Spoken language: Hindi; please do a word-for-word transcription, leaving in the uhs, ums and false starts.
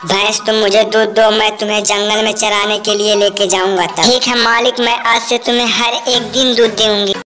भैंस तुम मुझे दूध दो, मैं तुम्हें जंगल में चराने के लिए लेके जाऊंगा। तब ठीक है मालिक, मैं आज से तुम्हें हर एक दिन दूध दूंगी।